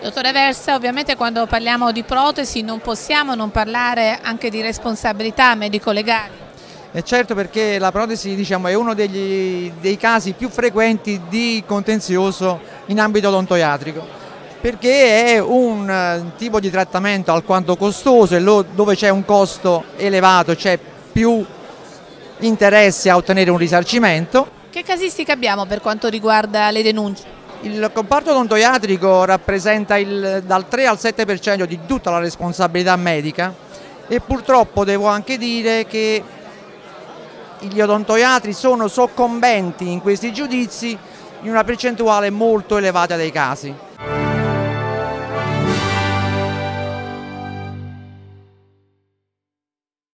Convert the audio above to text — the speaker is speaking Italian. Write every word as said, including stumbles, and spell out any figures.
Dottore Versa, ovviamente quando parliamo di protesi non possiamo non parlare anche di responsabilità medico-legali. E certo, perché la protesi, diciamo, è uno degli, dei casi più frequenti di contenzioso in ambito odontoiatrico, perché è un tipo di trattamento alquanto costoso e dove c'è un costo elevato c'è più interesse a ottenere un risarcimento. Che casistica abbiamo per quanto riguarda le denunce? Il comparto odontoiatrico rappresenta il, dal tre al sette per cento di tutta la responsabilità medica e purtroppo devo anche dire che gli odontoiatri sono soccombenti in questi giudizi in una percentuale molto elevata dei casi.